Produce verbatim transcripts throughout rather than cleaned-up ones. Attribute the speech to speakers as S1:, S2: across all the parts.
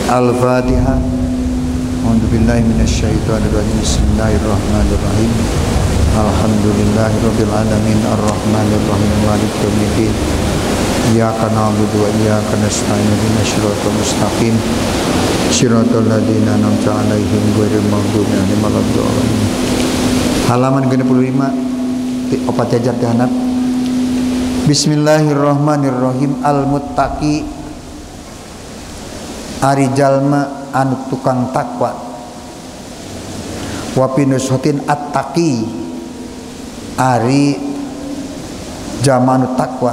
S1: Al-Fatihah. A'udzubillahi minasyaitonirrajim. Bismillahirrahmanirrahim. Alhamdulillahirabbil alamin arrahmanir rahim maliki yaumiddin. Iyyaka na'budu wa iyyaka nasta'in ihdinas siratal mustaqim. Shiratal ladzina an'amta 'alaihim ghairil maghdubi 'alaihim waladdallin. Halaman genep puluh lima opat jajar teh handap. Bismillahirrahmanirrahim. Al-muttaqi ari jalma anu tukang takwa. Wa pinushotin at-taqi ari jalma anu takwa.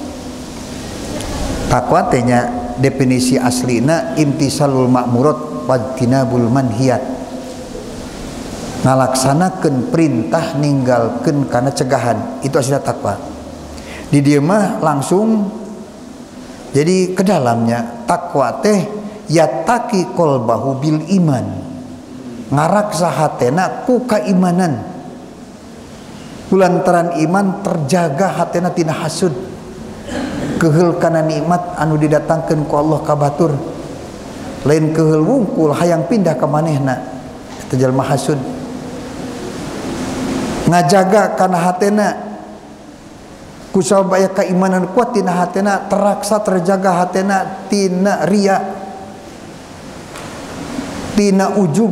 S1: Takwa teh nya definisi aslina imtisalul ma'murat wajtinabul manhiyat, ngalaksanakeun perintah ninggalkeun kana cegahan, itu aslinya takwa. Di dieu mah langsung jadi ke dalamnya takwa teh yattaqi qalbahu bil iman, ngaraksa hatena ku kaimanan, kulantaran iman terjaga hatena tina hasud, keheul kana nikmat anu didatangkeun ku Allah ka batur, lain keheul wungkul hayang pindah ka manehna, eta jalma hasud. Ngajaga kana hatena kusabaya keimanan kuat tina hatena, teraksa terjaga hatena tina ria, tina ujub,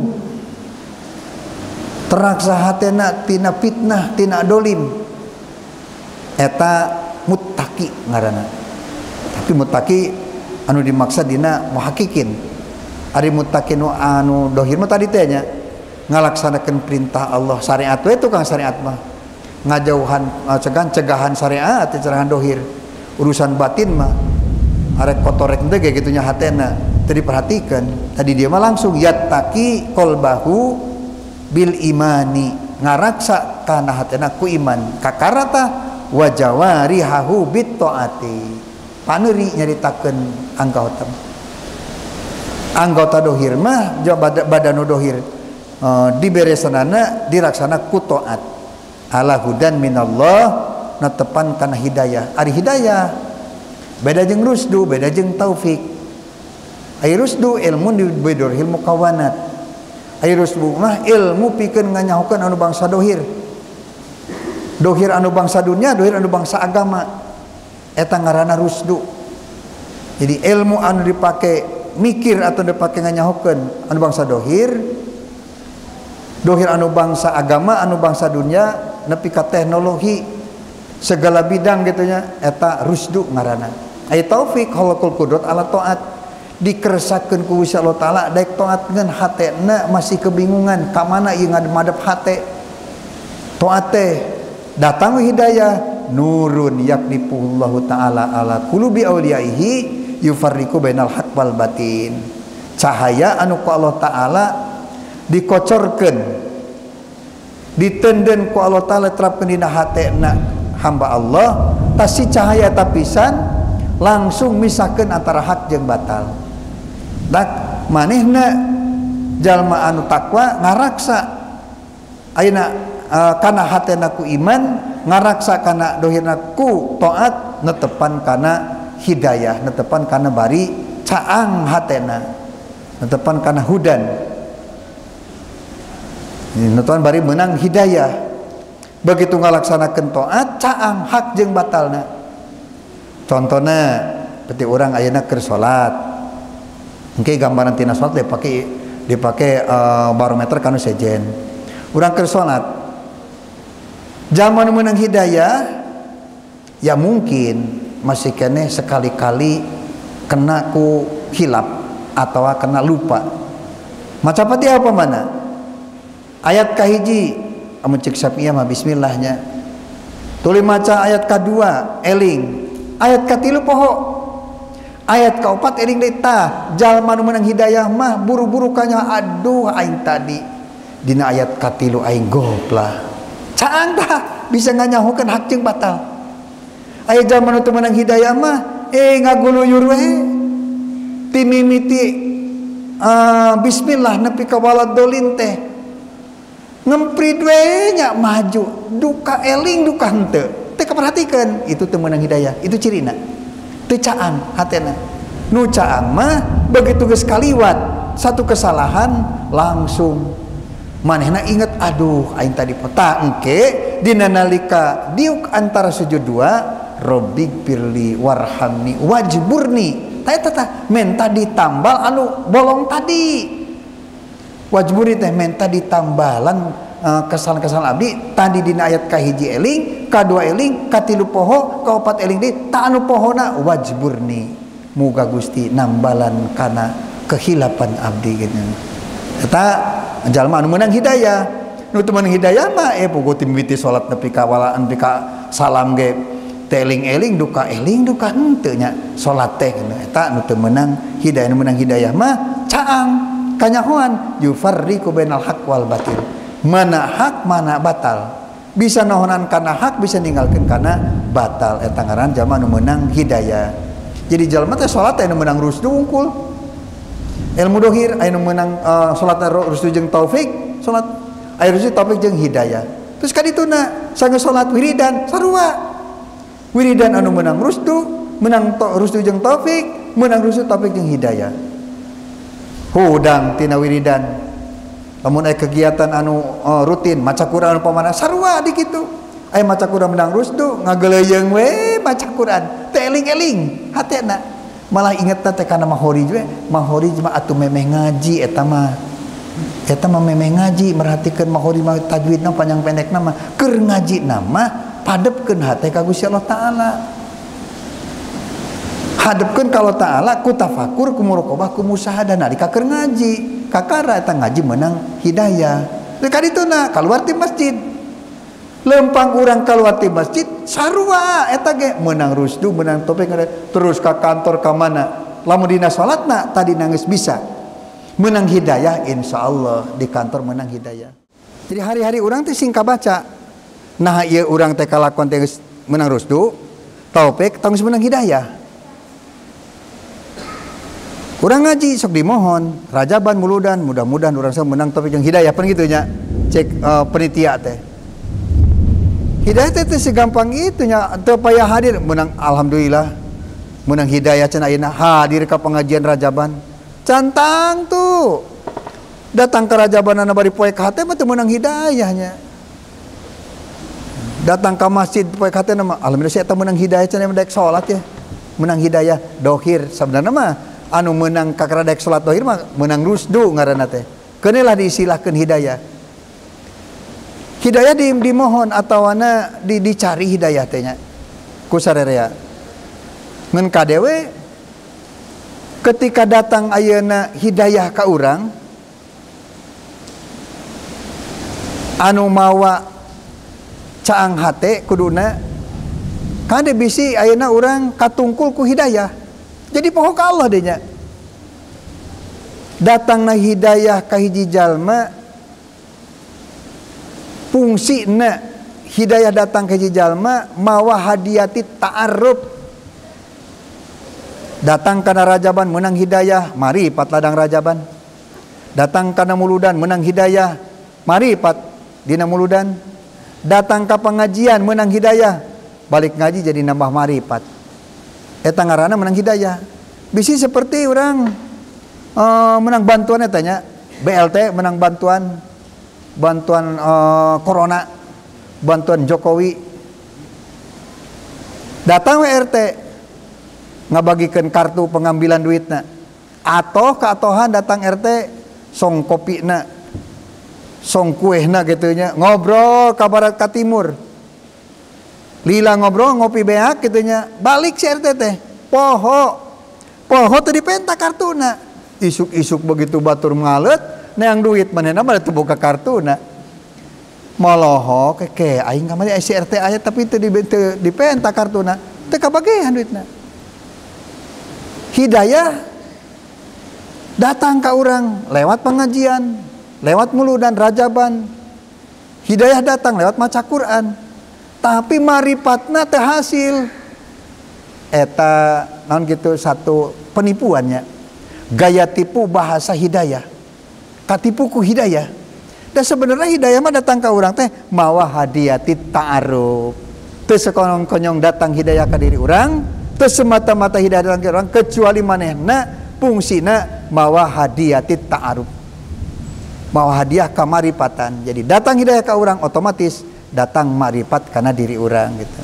S1: teraksa hatena tina fitnah, tina dolim. Eta muttaqi ngaranna. Tapi muttaqi anu dimaksud dina muhakikin. Ari muttaqi nu anu dohir mah tadi teh nya ngalaksanakeun perintah Allah, syariat we tukang syariat mah. Ngajauhan cegahan cegahan syariat teh cegahan dohir. Urusan batin mah arek kotorek teh ge gitunya hatena teu diperhatikeun. Tadi dia mah langsung yattaqi qalbahu bil imani, ngaraksa kana hatena ku iman. Kakarata wa jawarihahu bit taati, paneuri nyaritakeun anggota anggota dohir mah badanu dohir uh, diberesanana diraksana ku taat ala hudan minallah, natepan kana hidayah. Ari hidayah beda jeung rusdu, beda jeung taufik. Ai rusdu ilmu di bedor ilmu kawanat, ai rusdu mah ilmu pikeun nganyahokeun anu bangsa dohir. Dohir anu bangsa dunia, dohir anu bangsa agama, eta ngaranna rusdu. Jadi ilmu anu dipake mikir atau dipake nganyahokeun anu bangsa dohir, dohir anu bangsa agama, anu bangsa dunia, nepi ka teknologi segala bidang gitunya, eta rusdu ngaranna. Ai taufik khalaqul qudrat ala taat, dikeresakeun ku Gusti Allah taala daek taat ngan hatena masih kebingungan ka mana ieu ngadep hate. Taat teh datang hidayah, nurun yaknipullahu ta'ala ala qulubi auliyaihi yufarriqu bainal haq wal batin. Cahaya anu ku Allah taala dikocorkeun, ditenden ku Allah taala terapkeun dina hatena hamba Allah, tasi cahaya tapisan langsung misahkeun antara hak jeung batal. Dak manehna jalma anu takwa ngaraksa ayeuna uh, kana hatena ku iman, ngaraksa kana dohirna ku taat, netepan kana hidayah, netepan kana bari caang hatena, netepan kana hudan, netepan bari menang hidayah. Begitu ngalaksanakeun taat, caang hak jeung batalna. Contohna peti urang ayeuna keur salat, engke gambaran tina salat dipake dipake uh, barometer kanu sejen. Urang keur salat, zaman menang hidayah, ya mungkin masih kene sekali-kali kena ku hilap atau kena lupa. Maca Fatihah apa mana? Ayat kahiji amun cek sapiah mah bismillahnya. Tuluy maca ayat kadua eling. Ayat katilu poho. Ayat kaopat eling deui tah. Jalma nu meunang hidayah mah buru-buru kanya aduh aing tadi dina ayat katilu aing goplah. Caang tah bisa nganyahokeun hak jeung batal. Aya jalma nu teu meunang hidayah mah eh ngaguluyur we. Ti mimiti uh, bismillah nepi ka waladolin teh. Ngemprit we nya maju, duka eling duka henteu. Teu kaperhatikeun, itu teu meunang hidayah, itu cirina. Teu caang hatena. Nu caang mah begitu geus kaliwat satu kesalahan langsung manehna inget, aduh aing tadi peta engke dina nalika diuk antara sujud dua, Robbik firli warhamni wajburni, tah eta tah menta ditambal anu bolong tadi. Wajburni teh menta ditambalan uh, kesalahan-kesalahan abdi tadi dina ayat kahiji eling, kadua eling, katilu poho, kaopat eling di ta anu pohona wajburni, muga Gusti nambalan kana kehilapan abdi gitu. Eta jalma anu meunang hidayah. Nu teu meunang hidayah mah eh puguh ti mimiti salat nepi ka walaan nepi ka salam ge teu eling-eling duka eling duka henteu nya salat teh kitu. Eta nu teu meunang hidayah. Nu meunang hidayah mah caang kanyahoan yufarriqu bainal haq wal batil. Mana hak mana batal. Bisa nahonan kana hak, bisa ninggalkeun kana batal. Eta ngaran jalma nu meunang hidayah. Jadi jalma teh salat teh nu meunang rusdu unggul. Ilmu dohir aya nu meunang uh, salat rusdu jeung taufik, salat aya rusdu taufik jeung hidayah. Terus kadituna sange salat wiridan sarua. Wiridan anu meunang rusdu, meunang rusdu jeung taufik, meunang rusdu taufik jeung hidayah. Hudang tina wiridan. Lamun aya kegiatan anu uh, rutin maca Quran anu pamana sarua di kitu. Aya maca Quran meunang rusdu, ngageleyeung we maca Quran, teu eling-eling hatena. Malah inget teh kana mahori we, mahori mah atuh memeh ngaji eta mah. Eta mah memeh ngaji, merhatikeun mahori mah tajwidna panjang pendekna mah keur ngajina mah padepkeun hate ka Gusti Allah taala. Hadepkeun ka Allah taala ku tafakur, ku muraqabah, ku musyahadah nalika keur ngaji. Kakara eta ngaji meunang hidayah. Teu kadituna kaluar ti masjid. Lempang urang kaluar ti masjid sarua eta ge meunang rusdu, meunang topeng terus ka kantor ka mana. Lamun dina salatna tadi nangis bisa. Meunang hidayah insyaallah di kantor meunang hidayah. Jadi hari-hari urang teh sing kabaca. Nah ieu urang teh kalakon teh geus meunang rusdu, taufik tong meunang hidayah. Urang ngaji sok dimohon, rajaban muludan, mudah-mudahan urang saya meunang taufik jeung hidayah pan kitu nya. Cek uh, penitia teh. Hidayah teh segampang itu nya, teu payah hadir menang alhamdulillah. Menang hidayah cenah ayeuna hadir ka pengajian rajaban. Cantang tuh. Datang ke rajaban anu bari poe ka hate mah teu menang hidayahnya. Datang ke masjid poe ka hate mah alhamdulillah saya teh menang hidayah cenah daek salat ya. Menang hidayah dohir sebenarnya mah anu menang ka daek salat dohir mah menang rusdu ngaranna teh. Keunilah diistilahkeun hidayah. Hidayah di, dimohon atau wana di, dicari hidayah tehnya ku sarerea ngan kadewe ketika datang ayeuna hidayah ka urang anu mawa caang hate kuduna kade bisi ayeuna urang katungkul ku hidayah jadi poho ka Allah deh nya datangna hidayah ka hiji jalma fungsi na hidayah datang ke jalma mawa hadiati ta'arruf datang kana rajaban menang hidayah mari pat ladang rajaban datang kana muludan menang hidayah mari pat dina muludan datang ka pengajian menang hidayah balik ngaji jadi nambah maripat eta ngaranna menang hidayah bisi seperti orang uh, menang bantuan eta nya B L T menang bantuan bantuan uh, corona, bantuan Jokowi, datang W R T ngabagikan kartu pengambilan duitna, atau keatohan datang R T song kopi na, song kue na gitunya, ngobrol ke barat ke timur, lila ngobrol ngopi beak gitunya, balik si R T teh, poho, poho tadi penta kartuna, isuk-isuk begitu batur ngalet. Nah yang duit mana nama itu buka kartu na maloho keke aing kamari si R T aya tapi itu di di penta kartu na teu kabagean duitna hidayah datang ke orang lewat pengajian lewat muludan rajaban hidayah datang lewat maca Quran tapi maripatna teu hasil eta naon gitu satu penipuannya gaya tipu bahasa hidayah katipuku hidayah dan sebenarnya hidayah mah datang ke orang teh mawa hadiati ta'aruf teu sekonyong-konyong datang hidayah ke diri orang teu semata-mata hidayah datang ke orang kecuali manehna fungsina mawa hadiyatit ta'aruf, mawa hadiah ka maripatan. Jadi datang hidayah ka orang otomatis datang marifat karena diri orang gitu.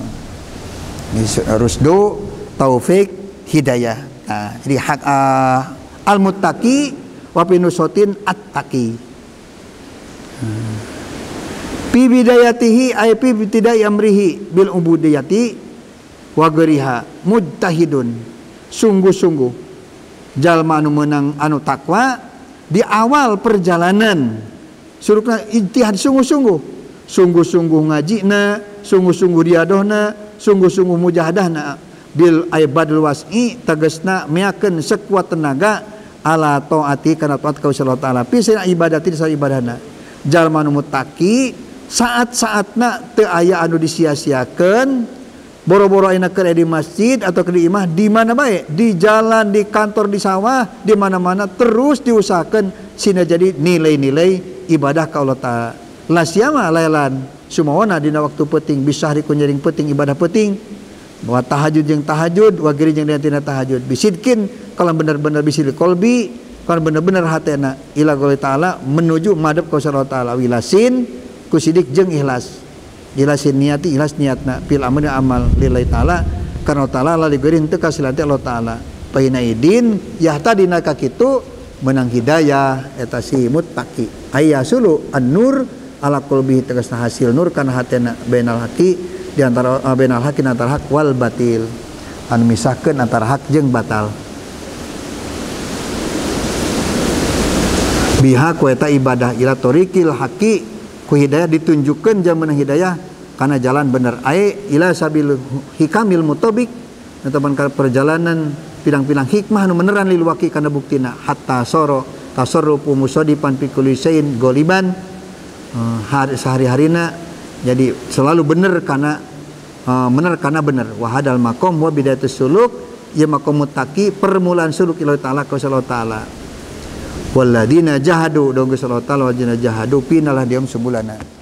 S1: Rusdu, taufik, hidayah. Nah, jadi hak uh, al-muttaqi wa pinusotin at-taqi. Hmm. Fi bidayatihi ay fi ibtidai amrihi bil ubudiyati wa geriha mujtahidun, sungguh-sungguh jalma anu menang anu takwa di awal perjalanan surukna ijtihad sungguh-sungguh, sungguh-sungguh ngajina, sungguh-sungguh riadohna, sungguh-sungguh mujahadahna bil aibadul was'i tegasna meakeun sekuat tenaga ala taati kana taat ka Allah taala pisina ibadati sa ibadahna. Jalma nu muttaqi saat-saatna teu aya anu disia-siakeun, boro-boro ayeuna keur di masjid atau ke di imah di mana bae, di jalan, di kantor, di sawah, di mana-mana terus diusahakeun sina jadi nilai-nilai ibadah ka Allah taala. Lasiama lailan sumawana dina waktu peuting bisahri ku nyaring peuting ibadah peuting, wa tahajud jeung tahajud wa giri jeung dina tahajud bisidkin kalau benar-benar bisil kolbi, kalau benar-benar hatena ila qouli taala menuju madhep ka Allah taala wilasin ku sidik jeung ikhlas. Ikhlasin niati ikhlas niatna fil amri amal lillahi taala karena taala la digeureun teu kasilati Allah taala. Paina idin yahtadina ka kitu menang hidayah eta si muttaqi. Ayyasulu an-nur ala qalbi tegasna hasil nur kana hatena bainal haqi di antara uh, bainal haqi antara hak wal batil. Anu misahkeun antara hak jeung batal. Biha ku eta ibadah ila tariqil haqi ku hidayah ditunjukkan jaman hidayah karena jalan benar ai ila sabil hikamil mutabik teman perjalanan pilang-pilang hikmah anu beneran lil waqi kana buktina hatta soro tasarrufu musadipan fi kulli shay'in goliban uh, hari sehari-harina jadi selalu bener karena uh, bener karena bener wa hadal maqam wa bidayatus suluk ya maqam muttaqi permulaan suluk ila taala ka Allah taala. Walladina jahadu dongge sallallahu ta'ala wajina jahadu pinalah diam sebulana.